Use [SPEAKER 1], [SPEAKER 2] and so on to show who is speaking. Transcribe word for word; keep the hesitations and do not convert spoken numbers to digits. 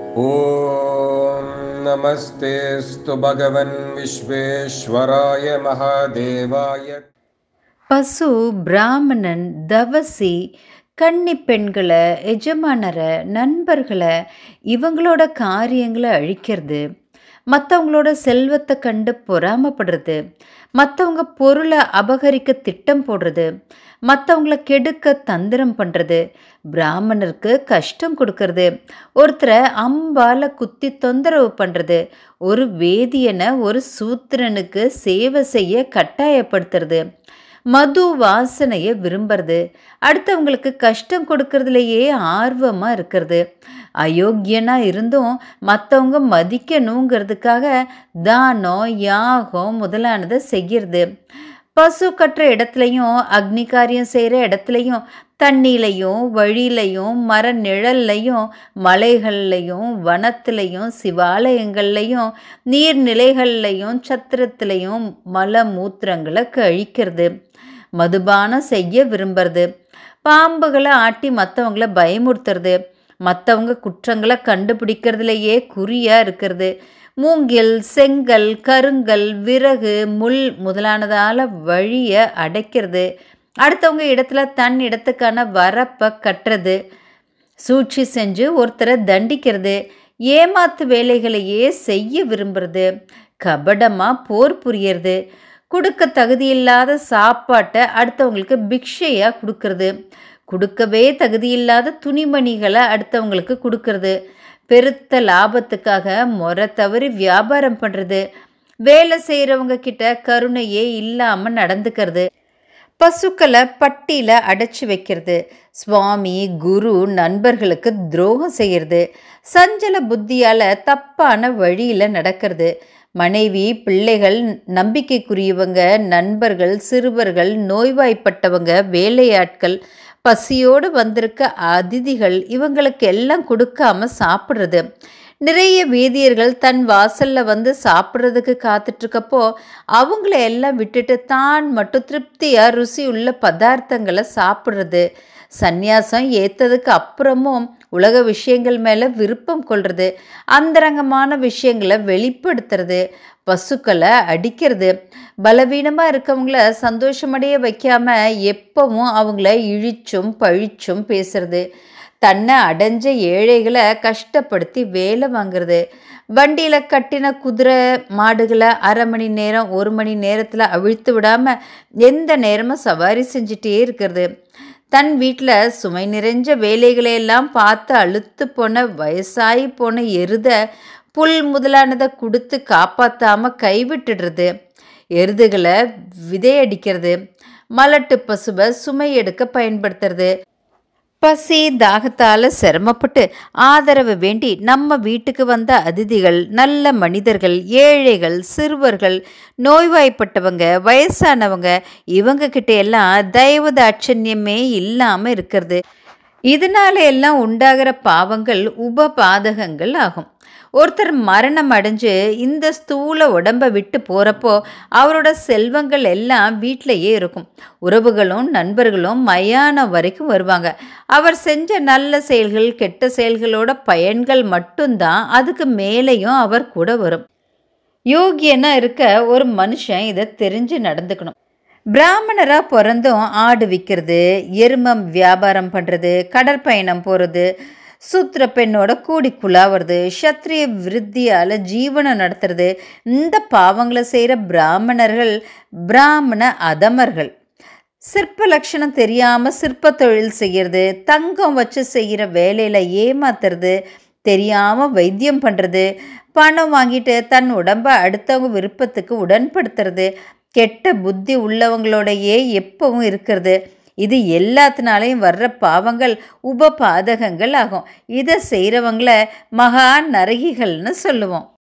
[SPEAKER 1] ॐ नमस्तेऽस्तु भगवन् विश्वेश्वराय महादेवाय.
[SPEAKER 2] பசு, பிராமணன், தவசி, கன்னி பெண்களை, எஜமானரை, நண்பர்களை, இவங்களோட காரியங்களை அழிக்கிறது, மற்றவங்களோட செல்வத்தை கண்டு பொறாமப்படுறது, மற்றவங்க பொருளை அபகரிக்க திட்டம் போடுறது, மற்றவங்கள கெடுக்க தந்திரம் பண்ணுறது, பிராமணருக்கு கஷ்டம் கொடுக்கறது, ஒருத்தரை அம்பால் குத்தி தொந்தரவு பண்ணுறது, ஒரு வேதியனை ஒரு சூத்திரனுக்கு சேவை செய்ய கட்டாயப்படுத்துறது, மது வாசனையை விரும்புறது, அடுத்தவங்களுக்கு கஷ்டம் கொடுக்கறதுலையே ஆர்வமாக இருக்கிறது, அயோக்கியனாக இருந்தும் மற்றவங்க மதிக்கணுங்கிறதுக்காக தானம் யாகம் முதலானதை செய்கிறது, பசு கட்டுற இடத்துலையும் அக்னி காரியம் செய்கிற இடத்துலையும் தண்ணியிலையும் வழியிலையும் மர நிழல்லையும் மலைகள்லையும் வனத்துலையும் சிவாலயங்கள்லையும் நீர்நிலைகள்லையும் சத்திரத்துலையும் மல மூத்திரங்களை கழிக்கிறது, மதுபானம் செய்ய விரும்புறது, பாம்புகளை ஆட்டி மற்றவங்கள பயமுறுத்துறது, மற்றவங்க குற்றங்களை கண்டுபிடிக்கிறதுலையே குறியாக இருக்கிறது, மூங்கில், செங்கல், கருங்கல், விறகு, முள் முதலானதால் வழியை அடைக்கிறது, அடுத்தவங்க இடத்துல தன் இடத்துக்கான வரப்பை கட்டுறது, சூழ்ச்சி செஞ்சு ஒருத்தரை தண்டிக்கிறது, ஏமாத்து வேலைகளையே செய்ய விரும்புறது, கபடமாக போர் புரியறது, கொடுக்க தகுதியில்லாத சாப்பாட்டை அடுத்தவங்களுக்கு பிக்ஷையாக கொடுக்கறது, கொடுக்கவே தகுதியில்லாத துணிமணிகளை அடுத்தவங்களுக்கு கொடுக்கறது, பெருத்த லாபத்துக்காக முறை தவறி வியாபாரம் பண்ணுறது, வேலை செய்கிறவங்க கிட்ட கருணையே இல்லாமல் நடந்துக்கிறது, பசுக்களை பட்டியில் அடைச்சி வைக்கிறது, சுவாமி குரு நண்பர்களுக்கு துரோகம் செய்கிறது, சஞ்சல புத்தியால் தப்பான வழியில் நடக்கிறது, மனைவி பிள்ளைகள் நம்பிக்கைக்குரியவங்க நண்பர்கள் சிறுவர்கள் நோய்வாய்ப்பட்டவங்க வேலையாட்கள் பசியோடு வந்திருக்க அதிதிகள் இவங்களுக்கு எல்லாம் கொடுக்காம சாப்பிட்றது, நிறைய வேதியர்கள் தன் வாசலில் வந்து சாப்பிட்றதுக்கு காத்துட்ருக்கப்போ அவங்கள எல்லாம் விட்டுட்டு தான் மட்டும் திருப்தியாக ருசி உள்ள பதார்த்தங்களை சாப்பிட்றது, சந்நியாசம் ஏற்றதுக்கு அப்புறமும் உலக விஷயங்கள் மேலே விருப்பம் கொள்வது, அந்தரங்கமான விஷயங்களை வெளிப்படுத்துறது, பசுக்களை அடிக்கிறது, பலவீனமாக இருக்கவங்கள சந்தோஷமடைய வைக்காமல் எப்பவும் அவங்கள இழிச்சும் பழிச்சும் பேசுறது, தன்னை அடைஞ்ச ஏழைகளை கஷ்டப்படுத்தி வேலை வாங்குறது, வண்டியில் கட்டின குதிரை மாடுகளை அரை மணி நேரம் ஒரு மணி நேரத்தில் அவிழ்த்து விடாமல் எந்த நேரமும் சவாரி செஞ்சிட்டே இருக்கிறது, தன் வீட்டில் சுமை நிறைஞ்ச வேலைகளையெல்லாம் பார்த்து அழுத்து போன வயசாகி போன எருத புல் முதலானதை கொடுத்து காப்பாற்றாமல் கைவிட்டுடுறது, எருதுகளை விதையடிக்கிறது, மலட்டு பசுவை சுமை எடுக்க பயன்படுத்துறது, பசி தாகத்தால் சிரமப்பட்டு ஆதரவு வேண்டி நம்ம வீட்டுக்கு வந்த அதிதிகள் நல்ல மனிதர்கள் ஏழைகள் சிறுவர்கள் நோய்வாய்ப்பட்டவங்க வயசானவங்க இவங்க கிட்ட எல்லாம் தயவு தாட்சண்யமே இல்லாமல் இருக்கிறது, இதனால எல்லாம் உண்டாகிற பாவங்கள் உபபாதகங்கள் ஆகும். ஒருத்தர் மரணம் அடைஞ்சு இந்த ஸ்தூல உடம்பை விட்டு போகிறப்போ அவரோட செல்வங்கள் எல்லாம் வீட்டிலையே இருக்கும், உறவுகளும் நண்பர்களும் மயானம் வரைக்கும் வருவாங்க, அவர் செஞ்ச நல்ல செயல்கள் கெட்ட செயல்களோட பயன்கள் மட்டும்தான் அதுக்கு மேலேயும் அவர் கூட வரும். யோகியனாக இருக்க ஒரு மனுஷன் இதை தெரிஞ்சு நடந்துக்கணும். பிராமணராக பிறந்தும் ஆடு விற்கிறது, எருமம் வியாபாரம் பண்ணுறது, கடற்பயணம் போகிறது, சூத்திர பெண்ணோட கூடி குழாவது, சத்திரிய விருத்தியால் ஜீவனம் நடத்துறது, இந்த பாவங்களை செய்கிற பிராமணர்கள் பிராமண அதமர்கள். சிற்ப லட்சணம் தெரியாமல் சிற்ப தொழில் செய்கிறது, தங்கம் வச்சு செய்கிற வேலையில் ஏமாத்துறது, தெரியாமல் வைத்தியம் பண்ணுறது, பணம் வாங்கிட்டு தன் உடம்பை அடுத்தவங்க விருப்பத்துக்கு உடன்படுத்துறது, கெட்ட புத்தி உள்ளவங்களோடையே எப்பவும் இருக்கிறது, இது எல்லாத்தினாலையும் வர்ற பாவங்கள் உபபாதகங்கள் ஆகும். இதை செய்கிறவங்கள மகா நரகிகள்னு சொல்லுவோம்.